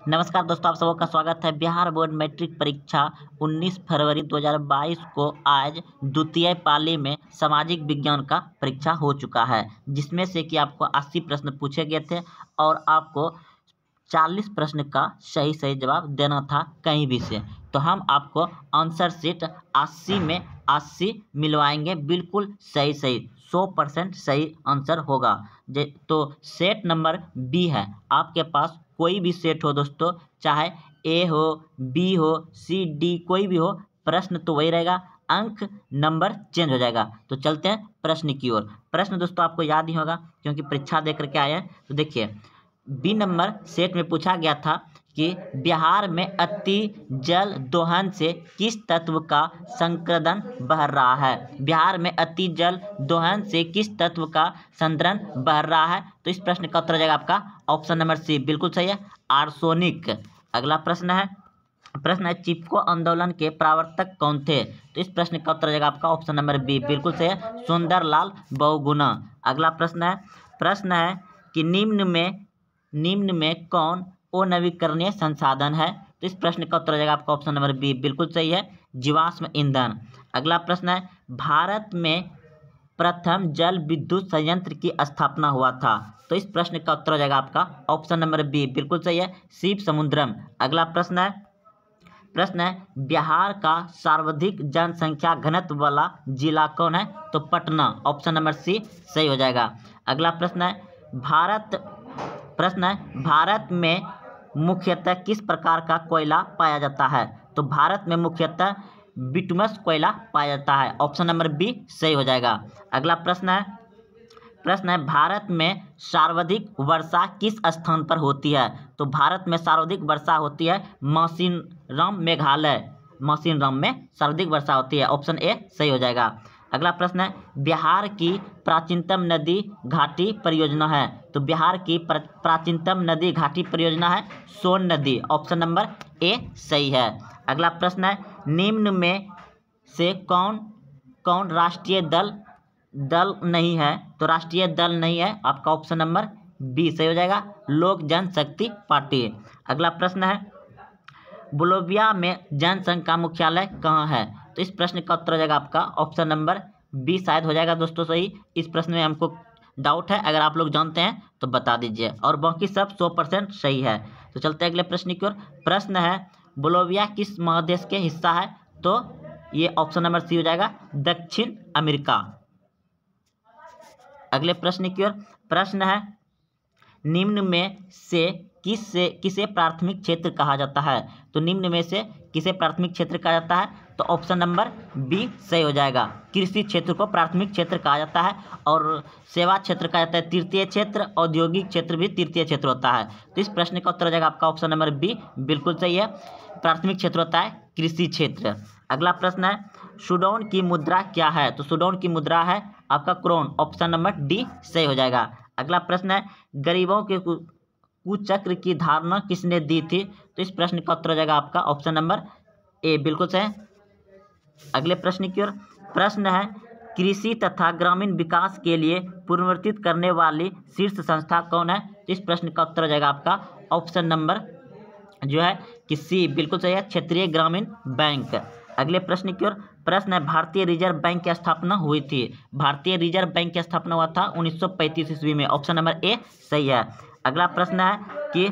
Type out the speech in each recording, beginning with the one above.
नमस्कार दोस्तों, आप सबका स्वागत है। बिहार बोर्ड मैट्रिक परीक्षा 19 फरवरी 2022 को आज द्वितीय पाली में सामाजिक विज्ञान का परीक्षा हो चुका है, जिसमें से कि आपको 80 प्रश्न पूछे गए थे और आपको 40 प्रश्न का सही सही जवाब देना था कहीं भी से। तो हम आपको आंसर शीट 80 में 80 मिलवाएंगे, बिल्कुल सही सही 100% सही आंसर होगा। तो सेट नंबर बी है, आपके पास कोई भी सेट हो दोस्तों, चाहे ए हो, बी हो, सी, डी, कोई भी हो, प्रश्न तो वही रहेगा, अंक नंबर चेंज हो जाएगा। तो चलते हैं प्रश्न की ओर। प्रश्न दोस्तों आपको याद ही होगा क्योंकि परीक्षा दे करके आए हैं। तो देखिए, बी नंबर सेट में पूछा गया था कि बिहार में अति जल दोहन से किस तत्व का संक्रदन बढ़ रहा है। बिहार में अति जल दोहन से किस तत्व का संद्रन बढ़ रहा है। तो इस प्रश्न का उत्तर हो जाएगा आपका ऑप्शन नंबर सी, बिल्कुल सही है, आर्सेनिक। अगला प्रश्न है चिपको आंदोलन के प्रवर्तक कौन थे। तो इस प्रश्न का उत्तर हो जाएगा आपका ऑप्शन नंबर बी, बिल्कुल सही है, सुंदरलाल बहुगुणा। अगला प्रश्न है कि निम्न में कौन अनवीकरणीय संसाधन है। तो इस प्रश्न का उत्तर हो जाएगा आपका ऑप्शन नंबर बी, बिल्कुल सही है, जीवाश्म ईंधन। अगला प्रश्न है भारत में प्रथम जल विद्युत संयंत्र की स्थापना हुआ था। तो इस प्रश्न का उत्तर हो जाएगा आपका ऑप्शन नंबर बी, बिल्कुल सही है, शिव समुद्रम। अगला प्रश्न है बिहार का सर्वाधिक जनसंख्या घनत्व वाला जिला कौन है। तो पटना, ऑप्शन नंबर सी सही हो जाएगा। अगला प्रश्न है भारत में मुख्यतः किस प्रकार का कोयला पाया जाता है। तो भारत में मुख्यतः बिटुमस कोयला पाया जाता है, ऑप्शन नंबर बी सही हो जाएगा। अगला प्रश्न है भारत में सर्वाधिक वर्षा किस स्थान पर होती है। तो भारत में सर्वाधिक वर्षा होती है मौसिनराम, मेघालय, मौसिनराम में सर्वाधिक वर्षा होती है, ऑप्शन ए सही हो जाएगा। अगला प्रश्न है बिहार की प्राचीनतम नदी घाटी परियोजना है। तो बिहार की प्राचीनतम नदी घाटी परियोजना है सोन नदी, ऑप्शन नंबर ए सही है। अगला प्रश्न है निम्न में से कौन राष्ट्रीय दल नहीं है। तो राष्ट्रीय दल नहीं है आपका ऑप्शन नंबर बी सही हो जाएगा, लोक जनशक्ति पार्टी। अगला प्रश्न है बोलोविया में जनसंघ का मुख्यालय कहाँ है। तो इस प्रश्न का उत्तर हो जाएगा आपका ऑप्शन नंबर बी शायद हो जाएगा दोस्तों सही। इस प्रश्न में हमको डाउट है, अगर आप लोग जानते हैं तो बता दीजिए, और बाकी सब 100% सही है। तो चलते हैं अगले प्रश्न की ओर। प्रश्न है बोलोविया किस महादेश के हिस्सा है। तो ये ऑप्शन नंबर सी हो जाएगा, दक्षिण अमेरिका। अगले प्रश्न की ओर। प्रश्न है निम्न में से किसे प्राथमिक क्षेत्र कहा जाता है। तो निम्न में से किसे प्राथमिक क्षेत्र कहा जाता है। तो ऑप्शन नंबर बी सही हो जाएगा, कृषि क्षेत्र को प्राथमिक क्षेत्र कहा जाता है, और सेवा क्षेत्र कहा जाता है तृतीय क्षेत्र, औद्योगिक क्षेत्र भी तृतीय क्षेत्र होता है। तो इस प्रश्न का उत्तर हो जाएगा आपका ऑप्शन नंबर बी, बिल्कुल सही है, प्राथमिक क्षेत्र होता है कृषि क्षेत्र। अगला प्रश्न है सूडान की मुद्रा क्या है। तो सूडान की मुद्रा है आपका क्रोन, ऑप्शन नंबर डी सही हो जाएगा। अगला प्रश्न है गरीबों के कुचक्र की धारणा किसने दी थी। तो इस प्रश्न का उत्तर हो जाएगा आपका ऑप्शन नंबर ए, बिल्कुल सही। अगले प्रश्न की ओर। प्रश्न है कृषि तथा ग्रामीण विकास के लिए पुनर्वितरित करने वाली शीर्ष संस्था कौन है। तो इस प्रश्न का उत्तर हो जाएगा आपका ऑप्शन नंबर जो है कि सी, बिल्कुल सही है, क्षेत्रीय ग्रामीण बैंक। अगले प्रश्न की ओर। प्रश्न है भारतीय रिजर्व बैंक की स्थापना हुई थी। भारतीय रिजर्व बैंक की स्थापना हुआ था 1935 ईस्वी में, ऑप्शन नंबर ए सही है। अगला प्रश्न है कि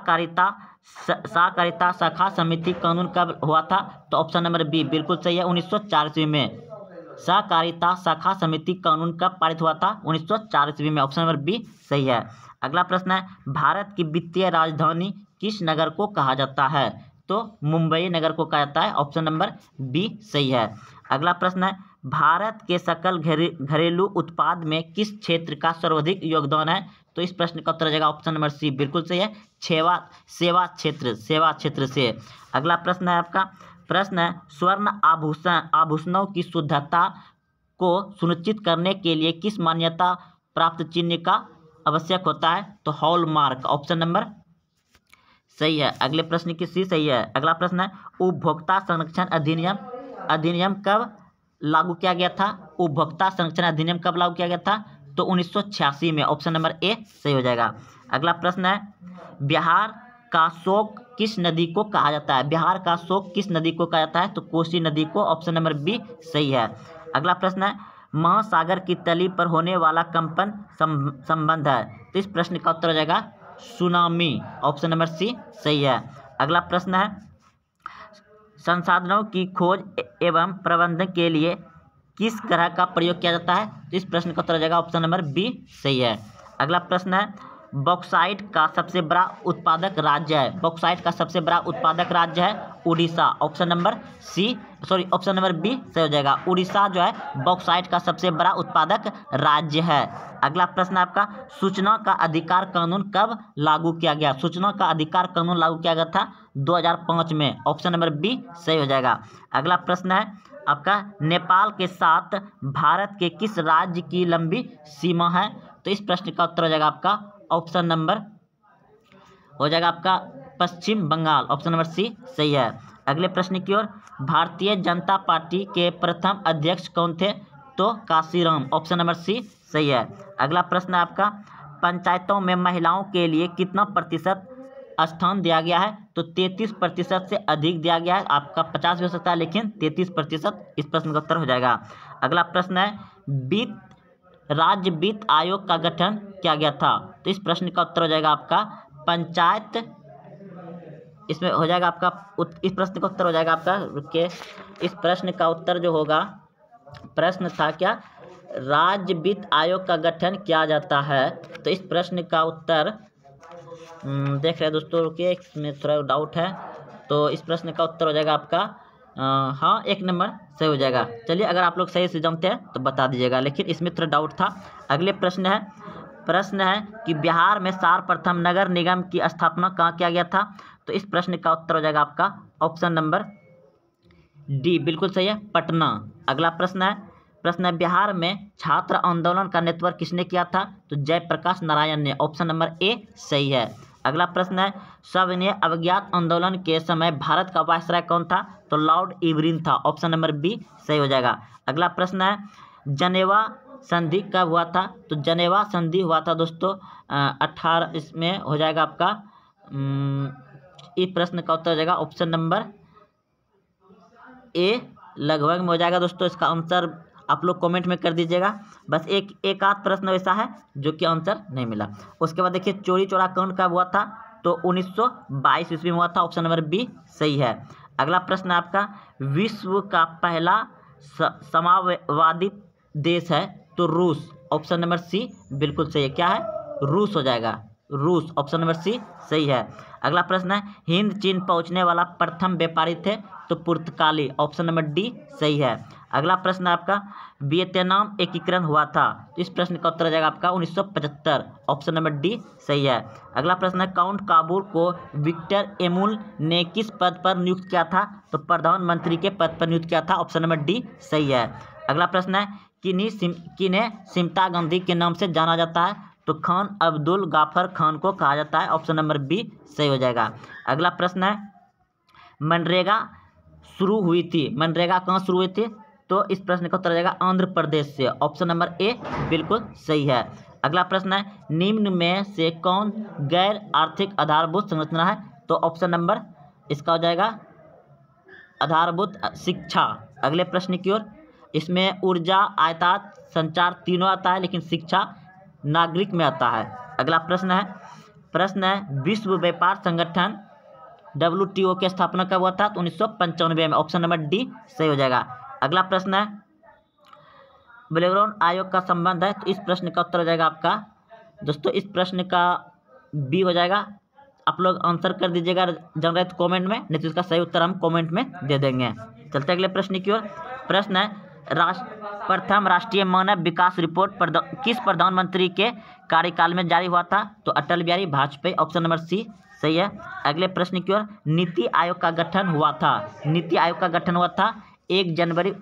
सहकारिता शाखा समिति कानून कब हुआ था। तो ऑप्शन नंबर बी बिल्कुल सही है, 1904 ईस्वी में। सहकारिता शाखा समिति कानून कब पारित हुआ था, 1904 ईस्वी में, ऑप्शन नंबर बी सही है। अगला प्रश्न है भारत की वित्तीय राजधानी किस नगर को कहा जाता है। तो मुंबई नगर को कहा जाता है, ऑप्शन नंबर बी सही है। अगला प्रश्न है भारत के सकल घरेलू उत्पाद में किस क्षेत्र का सर्वाधिक योगदान है। तो इस प्रश्न का उत्तर हो जाएगा ऑप्शन नंबर सी, बिल्कुल सही है, सेवा क्षेत्र से। अगला प्रश्न है आपका प्रश्न है स्वर्ण आभूषणों की शुद्धता को सुनिश्चित करने के लिए किस मान्यता प्राप्त चिन्ह का आवश्यक होता है। तो हॉलमार्क, ऑप्शन नंबर सही है। अगले प्रश्न की सी सही है। अगला प्रश्न है उपभोक्ता संरक्षण अधिनियम कब लागू किया गया था। उपभोक्ता संरक्षण अधिनियम कब लागू किया गया था। तो 1986 में, ऑप्शन नंबर ए सही हो जाएगा। अगला प्रश्न है का शोक किस नदी को कहा जाता है? बिहार का शोक किस नदी को कहा जाता है? तो कोसी नदी को। ऑप्शन नंबर बी सही है। अगला प्रश्न है, महासागर की तली पर होने वाला कंपन संबंध है, तो इस प्रश्न का उत्तर हो जाएगा सुनामी। ऑप्शन नंबर सी सही है। अगला प्रश्न है, संसाधनों की खोज एवं प्रबंधन के लिए किस ग्रह का प्रयोग किया जाता है? तो इस प्रश्न का उत्तर हो जाएगा ऑप्शन नंबर बी सही है। अगला प्रश्न है, बॉक्साइट का सबसे बड़ा उत्पादक राज्य है। बॉक्साइट का सबसे बड़ा उत्पादक राज्य है Orissa. Option number option number B सही हो जाएगा। उड़ीसा जो है बॉक्साइट का सबसे बड़ा उत्पादक राज्य है। अगला प्रश्न आपका, सूचना का अधिकार कानून कब लागू किया गया? सूचना का अधिकार कानून लागू किया गया था 2005 में। ऑप्शन नंबर बी सही हो जाएगा। अगला प्रश्न है आपका, नेपाल के साथ भारत के किस राज्य की लंबी सीमा है? तो इस प्रश्न का उत्तर हो जाएगा आपका ऑप्शन नंबर हो जाएगा आपका Paschim Bengal. Option number C सही है। अगले प्रश्न की ओर, भारतीय जनता पार्टी के प्रथम अध्यक्ष कौन थे? तो काशीराम। ऑप्शन नंबर सी सही है। अगला प्रश्न है आपका, पंचायतों में महिलाओं के लिए कितना प्रतिशत स्थान दिया गया है? तो 33% से अधिक दिया गया है। आपका 50 भी हो सकता है, लेकिन 33% इस प्रश्न का उत्तर हो जाएगा। अगला प्रश्न है, राज्य वित्त आयोग का गठन किया गया था? तो इस प्रश्न का उत्तर हो जाएगा आपका पंचायत। इसमें हो जाएगा आपका इस प्रश्न का उत्तर हो जाएगा आपका, रुकिए, इस प्रश्न का उत्तर जो होगा, प्रश्न था क्या, राज्य वित्त आयोग का गठन किया जाता है? तो इस प्रश्न का उत्तर देख रहे हैं दोस्तों, रुकिए, इसमें थोड़ा डाउट है। तो इस प्रश्न का उत्तर हो जाएगा आपका हाँ 1 नंबर सही हो जाएगा। चलिए, अगर आप लोग सही से जानते हैं तो बता दीजिएगा, लेकिन इसमें थोड़ा डाउट था। अगले प्रश्न है कि बिहार में सर्वप्रथम नगर निगम की स्थापना कहाँ किया गया था? तो इस प्रश्न का उत्तर हो जाएगा आपका ऑप्शन नंबर डी बिल्कुल सही है, पटना। अगला प्रश्न है, बिहार में छात्र आंदोलन का नेतृत्व किसने किया था? तो जयप्रकाश नारायण ने। ऑप्शन नंबर ए सही है। अगला प्रश्न है, सविनय अवज्ञात आंदोलन के समय भारत का वायसराय कौन था? तो लॉर्ड इरविन था। ऑप्शन नंबर बी सही हो जाएगा। अगला प्रश्न है, जनेवा संधि कब हुआ था? तो जनेवा संधि हुआ था दोस्तों 18, इसमें हो जाएगा आपका इस प्रश्न का उत्तर हो जाएगा ऑप्शन नंबर ए लगभग में हो जाएगा दोस्तों। इसका आंसर आप लोग कमेंट में कर दीजिएगा। बस एक आध प्रश्न वैसा है जो कि आंसर नहीं मिला। उसके बाद देखिए, चोरी चोरा कांड कब हुआ था? तो 1922 ईस्वी में हुआ था। ऑप्शन नंबर बी सही है। अगला प्रश्न है आपका, विश्व का पहला समाजवादी देश है? तो रूस। ऑप्शन नंबर सी बिल्कुल सही है। क्या है? रूस हो जाएगा, रूस। ऑप्शन नंबर सी सही है। अगला प्रश्न है, हिंद चीन पहुंचने वाला प्रथम व्यापारी थे? तो पुर्तगाली। ऑप्शन नंबर डी सही है। अगला प्रश्न आपका, वियतनाम एकीकरण हुआ था? तो इस प्रश्न का उत्तर हो जाएगा आपका 1975। ऑप्शन नंबर डी सही है। अगला प्रश्न है, काउंट काबूल को विक्टर एमुल ने किस पद पर नियुक्त किया था? तो प्रधानमंत्री के पद पर नियुक्त किया था। ऑप्शन नंबर डी सही है। अगला प्रश्न है, किन्हें सिमता गांधी के नाम से जाना जाता है? तो खान अब्दुल गाफर खान को कहा जाता है। ऑप्शन नंबर बी सही हो जाएगा। अगला प्रश्न है, मनरेगा शुरू हुई थी? मनरेगा कहाँ शुरू हुई थी? तो इस प्रश्न का उत्तर हो जाएगा आंध्र प्रदेश से। ऑप्शन नंबर ए बिल्कुल सही है। अगला प्रश्न है, निम्न में से कौन गैर आर्थिक आधारभूत संरचना है? तो ऑप्शन नंबर इसका हो जाएगा आधारभूत शिक्षा। अगले प्रश्न की ओर, इसमें ऊर्जा, आयात, संचार तीनों आता है, लेकिन शिक्षा नागरिक में आता है। अगला प्रश्न है, विश्व व्यापार संगठन WTO की स्थापना कब हुआ था? तो 1995 में। ऑप्शन नंबर डी सही हो जाएगा। अगला प्रश्न है, ब्लैकबोर्ड आयोग का संबंध है? तो इस प्रश्न का उत्तर हो जाएगा आपका दोस्तों, इस प्रश्न का बी हो जाएगा। आप लोग आंसर कर दीजिएगा जान रहे तो कॉमेंट में, नहीं तो इसका सही उत्तर हम कॉमेंट में दे देंगे। चलते अगले प्रश्न की ओर। प्रश्न है, प्रथम राष्ट्रीय मानव विकास रिपोर्ट किस प्रधानमंत्री के कार्यकाल में जारी हुआ था? तो Atal Bihari Vajpayee. Option number C सही है। अगले प्रश्न की ओर, नीति आयोग का गठन हुआ था? नीति आयोग का गठन हुआ था 1 जनवरी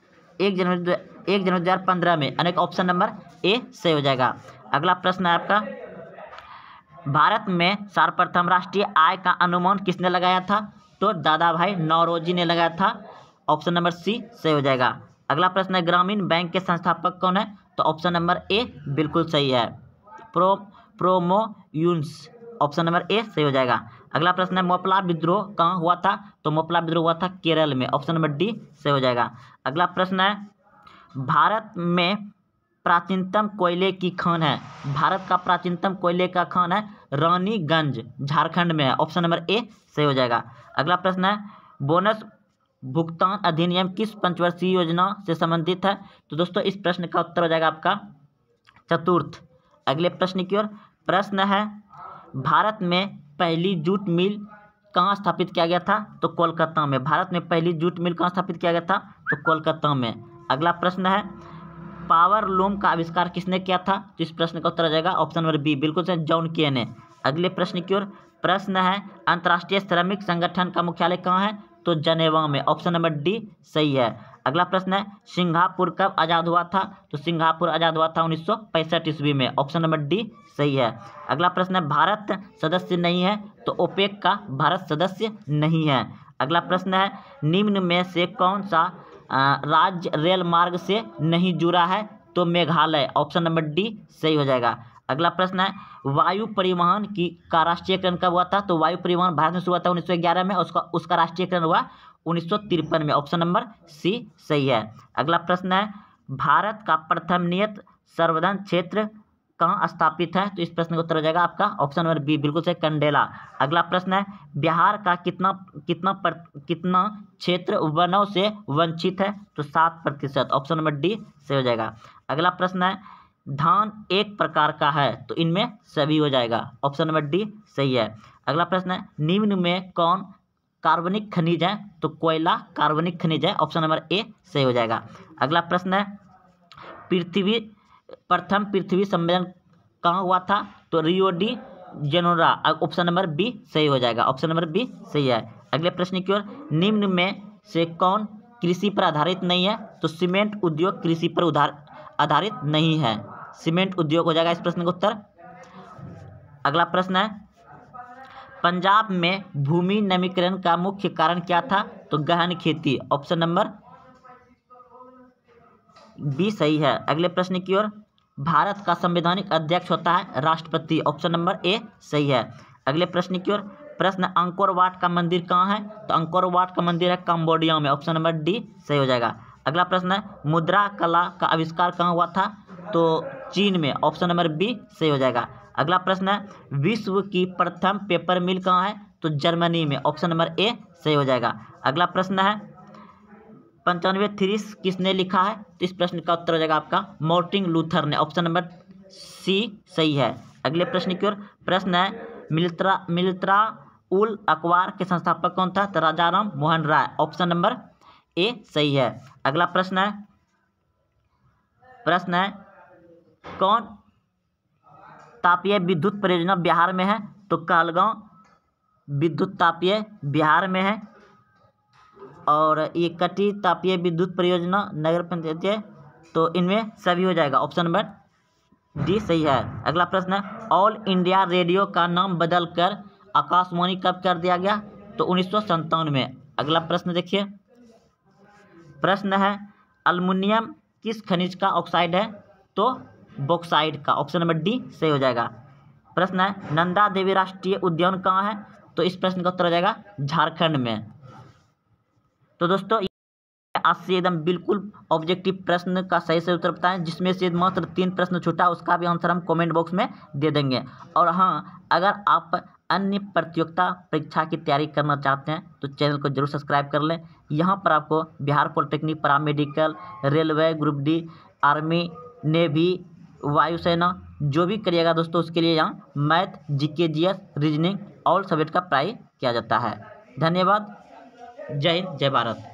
2015 में। अनेक ऑप्शन नंबर ए सही हो जाएगा। अगला प्रश्न है आपका, भारत में सर्वप्रथम राष्ट्रीय आय का अनुमान किसने लगाया था? तो दादा भाई नौरोजी ने लगाया था। ऑप्शन नंबर सी सही हो जाएगा। अगला प्रश्न है, ग्रामीण बैंक के संस्थापक कौन है? तो ऑप्शन नंबर ए बिल्कुल सही है, प्रोमो यून्स। ऑप्शन नंबर ए सही हो जाएगा। अगला प्रश्न है मोपला विद्रोह कहाँ हुआ था? तो मोपला विद्रोह हुआ था केरल में, ऑप्शन नंबर डी सही हो जाएगा। अगला प्रश्न है भारत में प्राचीनतम कोयले की खान है? भारत का प्राचीनतम कोयले का खान है रानीगंज, झारखंड में है, ऑप्शन नंबर ए सही हो जाएगा। अगला प्रश्न है बोनस भुगतान अधिनियम किस पंचवर्षीय योजना से संबंधित है? तो दोस्तों इस प्रश्न का उत्तर हो जाएगा आपका चतुर्थ। अगले प्रश्न की ओर, प्रश्न है भारत में पहली जूट मिल कहाँ स्थापित किया गया था? तो कोलकाता में। भारत में पहली जूट मिल कहाँ स्थापित किया गया था? तो कोलकाता में। अगला प्रश्न है पावर लूम का आविष्कार किसने किया था? तो इस प्रश्न का उत्तर आ जाएगा ऑप्शन नंबर बी, बिल्कुल सही, जॉन के ने। अगले प्रश्न की ओर, प्रश्न है अंतर्राष्ट्रीय श्रमिक संगठन का मुख्यालय कहाँ है? तो जनेवा में, ऑप्शन नंबर डी सही है। अगला प्रश्न है सिंगापुर कब आज़ाद हुआ था? तो सिंगापुर आज़ाद हुआ था 1965 ईस्वी में, ऑप्शन नंबर डी सही है। अगला प्रश्न है भारत सदस्य नहीं है? तो ओपेक का भारत सदस्य नहीं है। अगला प्रश्न है निम्न में से कौन सा राज्य रेल मार्ग से नहीं जुड़ा है? तो मेघालय, ऑप्शन नंबर डी सही हो जाएगा। अगला प्रश्न है वायु परिवहन का राष्ट्रीयकरण कब हुआ था? तो वायु परिवहन भारत में शुरू हुआ था 1911 में, उसका राष्ट्रीयकरण हुआ 1953 में, ऑप्शन नंबर सी सही है। अगला प्रश्न है भारत का प्रथम नियत संवर्धन क्षेत्र कहाँ स्थापित है? तो इस प्रश्न का उत्तर हो जाएगा आपका ऑप्शन नंबर बी, बिल्कुल सही, कंडेला। अगला प्रश्न है बिहार का कितना क्षेत्र वनों से वंचित है? तो 7%, ऑप्शन नंबर डी सही हो जाएगा। अगला प्रश्न है धान एक प्रकार का है? तो इनमें सभी हो जाएगा, ऑप्शन नंबर डी सही है। अगला प्रश्न है निम्न में कौन कार्बनिक खनिज है? तो कोयला कार्बनिक खनिज है, ऑप्शन नंबर ए सही हो जाएगा। अगला प्रश्न है प्रथम पृथ्वी सम्मेलन कहाँ हुआ था? तो Rio de Janeiro, option number B सही हो जाएगा, ऑप्शन नंबर बी सही है। अगले प्रश्न की ओर, निम्न में से कौन कृषि पर आधारित नहीं है? तो सीमेंट उद्योग कृषि पर आधारित नहीं है, सीमेंट उद्योग हो जाएगा इस प्रश्न का उत्तर। अगला प्रश्न है पंजाब में भूमि नमीकरण का मुख्य कारण क्या था? तो गहन खेती, ऑप्शन नंबर बी सही है। अगले प्रश्न की ओर, भारत का संवैधानिक अध्यक्ष होता है राष्ट्रपति, ऑप्शन नंबर ए सही है। अगले प्रश्न की ओर, प्रश्न अंकोर वाट का मंदिर कहाँ है? तो अंकोर वाट का मंदिर है कंबोडिया में, ऑप्शन नंबर डी सही हो जाएगा। अगला प्रश्न है मुद्रा कला का आविष्कार कहाँ हुआ था? तो चीन में, ऑप्शन नंबर बी सही हो जाएगा। अगला प्रश्न है विश्व की प्रथम पेपर मिल कहाँ है? तो जर्मनी में, ऑप्शन नंबर ए सही हो जाएगा। अगला प्रश्न है 95 थीसिस किसने लिखा है? तो इस प्रश्न का उत्तर हो जाएगा आपका मार्टिन लूथर ने, ऑप्शन नंबर सी सही है। अगले प्रश्न की ओर, प्रश्न है मिलित्रा उल अखबार के संस्थापक कौन था? तो Rajaram Mohan Roy, option number A सही है। अगला प्रश्न है कौन तापीय विद्युत परियोजना बिहार में है? तो कहलगांव विद्युत तापीय बिहार में है, और ये कटी तापीय विद्युत परियोजना नगर पंचायत है, तो इनमें सभी हो जाएगा, ऑप्शन नंबर डी सही है। अगला प्रश्न है ऑल इंडिया रेडियो का नाम बदलकर आकाशवाणी कब कर दिया गया? तो 1997 में। अगला प्रश्न देखिए, प्रश्न है अल्मुनियम किस खनिज का ऑक्साइड है? तो बॉक्साइड का, ऑप्शन नंबर डी सही हो जाएगा। प्रश्न है नंदा देवी राष्ट्रीय उद्यान कहाँ है? तो इस प्रश्न का उत्तर हो जाएगा झारखंड में। तो दोस्तों आज से एकदम बिल्कुल ऑब्जेक्टिव प्रश्न का सही से उत्तर बताएं, जिसमें से मात्र 3 प्रश्न छूटा, उसका भी आंसर हम कमेंट बॉक्स में दे देंगे। और हाँ, अगर आप अन्य प्रतियोगिता परीक्षा की तैयारी करना चाहते हैं तो चैनल को जरूर सब्सक्राइब कर लें। यहाँ पर आपको Bihar polytechnic, paramedical, railway, group D, army, navy, वायुसेना, जो भी करिएगा दोस्तों, उसके लिए यहाँ math, GK, GS, reasoning all subject का पढ़ाई किया जाता है। धन्यवाद। जय हिंद, जय भारत।